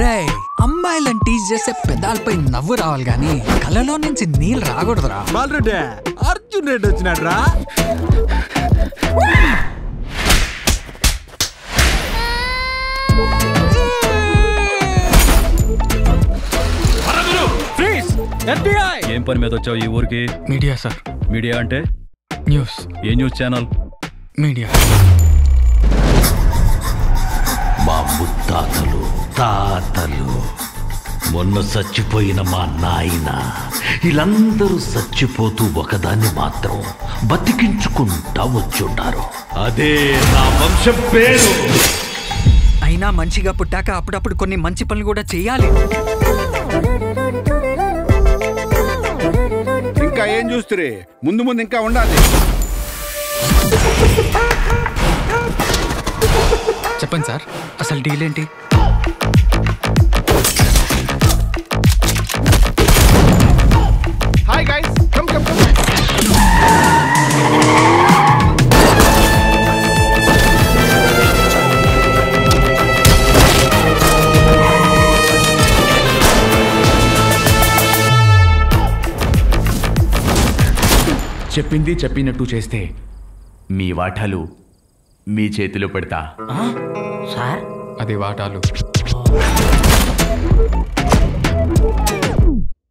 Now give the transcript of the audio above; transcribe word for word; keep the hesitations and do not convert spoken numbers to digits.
రే అమ్మాయిలను టీజ్ చేసే పెదాలపై నవ్వు రావాలి గాని కళ్ళలో నుంచి నీళ్ళు రాకూడదురా. బాలరెడ్డి అర్జున్ రెడ్డి వచ్చినాడు రా. ఏం పని మీద వచ్చావు ఈ ఊరికి? Media sir. మీడియా అంటే? న్యూస్. ఏ న్యూస్ ఛానల్? మీడియా. మా ముత్తాతలు తాతలు మొన్న చచ్చిపోయిన మా నాయన వీళ్ళందరూ చచ్చిపోతూ ఒకదాన్ని మాత్రం బతికించుకుంటా వచ్చుంటారు. అదే నా వంశం పేరు. అయినా మంచిగా పుట్టాక అప్పుడప్పుడు కొన్ని మంచి పనులు కూడా చెయ్యాలి. ఇంకా ఏం చూస్తురే, ముందు ముందు ఇంకా ఉండాలి. చెప్పండి సార్, అసలు డీల్ ఏంటి? Hi guys, come come come. చెప్పింది చెప్పినట్టు చేస్తే మీ వాటాలు మీ చేతిలో పెడతా. సార్ అది వాటాలు.